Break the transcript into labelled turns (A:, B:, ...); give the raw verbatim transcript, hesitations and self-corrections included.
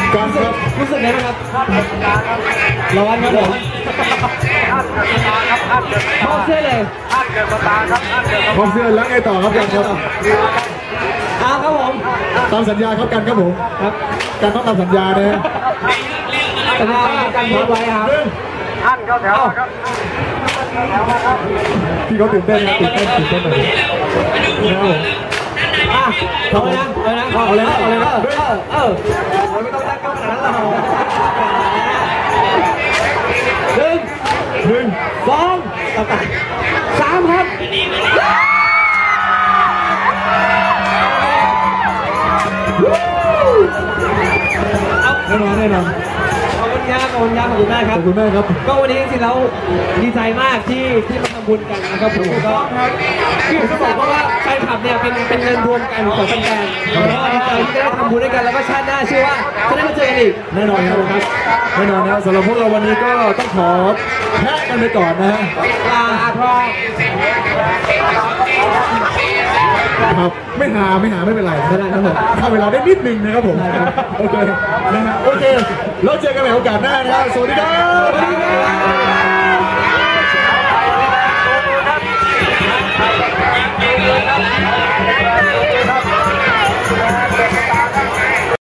A: การครับ
B: รู้สึกไงบ้างครับร้อนครับผมมอบเสื้อเลย
A: มอบเสื้อแล้วไงต่อครับกันครับ
B: เอาครับผม
A: ตามสัญญาครับกันครับผม
B: ครับ
A: การต้องตามสัญญานะฮะ
B: สัญญาการพูดไว้ครับ
C: ท่านเข้าแถวครับ
A: พี่เขาตื่นเต้นนะตื่นเต้นตื่นเต้นหน่อยนะครับผม
B: อ่ะเอาเลยนะเอาเลยนะเอาเลยนะเอาเลยนะเออเออไม่ต้องตั้งกล้องขนาดนั้นหรอกหนึ่ง
A: หนึ่ง
B: สองสามครับ
A: แน่นอนแน่นอน
B: ขอบคุณครับขอบคุณครับขอบคุณมากครับ
A: ขอบคุณมากครับ
B: ก็วันนี้จริงๆแล้วดีใจมากที่ที่มาทำบุญกันนะครับผมก็คือจะบอกว่าแฟนคลับเนี่ยเป็นเป็นเงินรวมกันของแฟนๆแล้วก็ดีใจที่ได้ทำบุญด้วยกันแล้วก็ชาติหน้าเชื่อว่าจะได้มาเจอกันอีก
A: แน่นอนครับแน่นอนนะสำหรับพวกเราวันนี้ก็ต้องขอแพ้กันไปก่อนนะฮะ
B: ลาพร้อม
A: ครับไม่หาไม่หาไม่เป็นไรไม่ได้ครับผมถ้าเวลาได้นิดนึงนะครับผมโอเคนะฮะโอเคแล้วเจอกันใหม่โอกาสหน้านะครับสวัสดีครับ